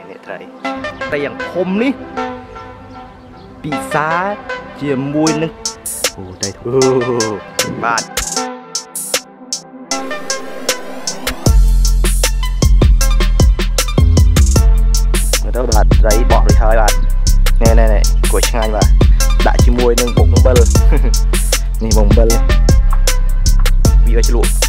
เนี่ยแต่อย่างคมนี่ปีศาจเจียมมวยนึงโอ้ได้ถูกบาทแล้วบาทไรบอกเลยท้ายบาทเนี่ยกดง่ายบาทđã chỉ mùi nâng bụng bơนี่บงเบลเลยวีไอฉลุ